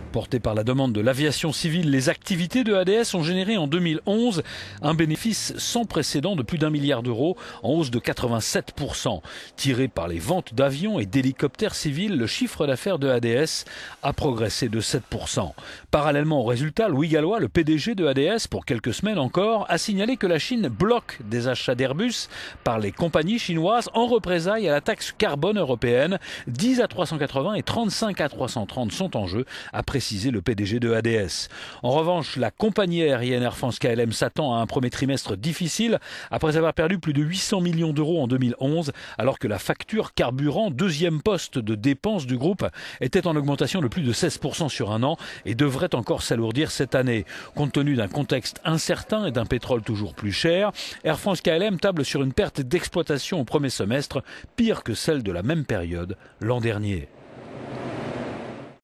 Portées par la demande de l'aviation civile, les activités de ADS ont généré en 2011 un bénéfice sans précédent de plus d'1 milliard d'euros, en hausse de 87%. Tiré par les ventes d'avions et d'hélicoptères civils, le chiffre d'affaires de ADS a progressé de 7%. Parallèlement au résultat, Louis Gallois, le PDG de ADS, pour quelques semaines encore, a signalé que la Chine bloque des achats d'Airbus par les compagnies chinoises en représailles à la taxe carbone européenne. 10 A380 et 35 A330 sont en jeu, a précisé le PDG de ADS. En revanche, la compagnie aérienne Air France-KLM s'attend à un premier trimestre difficile après avoir perdu plus de 800 millions d'euros en 2011, alors que la facture carburant, deuxième poste de dépenses du groupe, était en augmentation de plus de 16% sur un an et devrait encore s'alourdir cette année. Compte tenu d'un contexte incertain et d'un pétrole toujours plus cher, Air France-KLM table sur une perte d'exploitation au premier semestre, pire que celle de la même période l'an dernier.